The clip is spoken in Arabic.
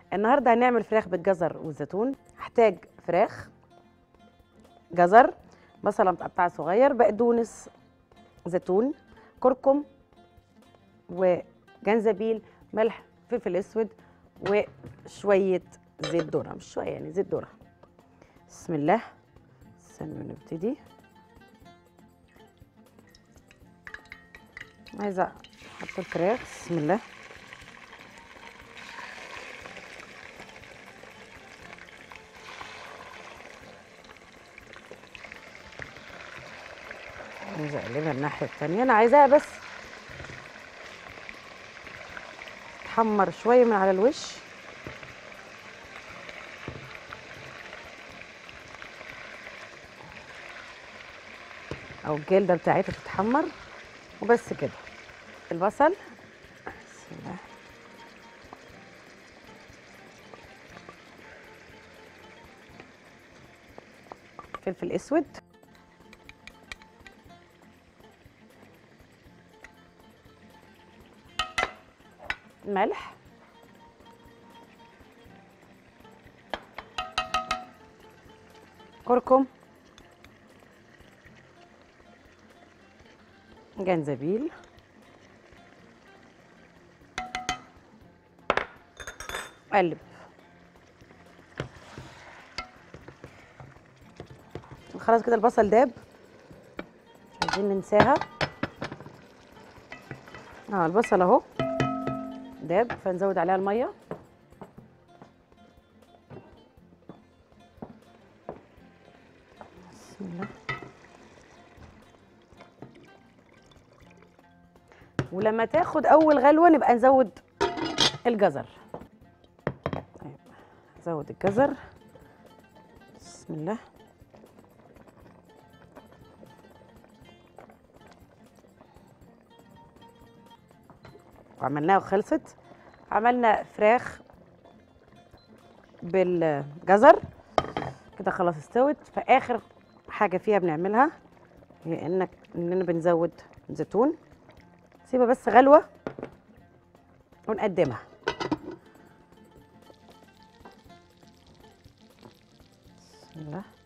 النهارده هنعمل فراخ بالجزر والزيتون. هحتاج فراخ، جزر، بصله متقطعه صغير، بقدونس، زيتون، كركم وجنزبيل، ملح، فلفل اسود، وشويه زيت ذره، مش شويه يعني زيت ذره. بسم الله. استنوا نبتدي. عايزه احط الفراخ. بسم الله. عايزه اقلبها الناحيه التانيه. انا عايزاها بس تحمر شويه من على الوش، او الجلده بتاعتها تتحمر وبس كده. البصل. بسم الله. فلفل اسود، ملح، كركم، جنزبيل، قلب. خلاص كده البصل داب، مش عايزين ننساها. البصل اهو داب، فنزود عليها الميه. بسم الله. ولما تاخد اول غلوه نبقى نزود الجزر. طيب نزود الجزر. بسم الله. وعملناها وخلصت. عملنا فراخ بالجزر كده خلاص استوت. فاخر حاجه فيها بنعملها هي اننا بنزود زيتون. سيبها بس غلوه ونقدمها. بسم الله.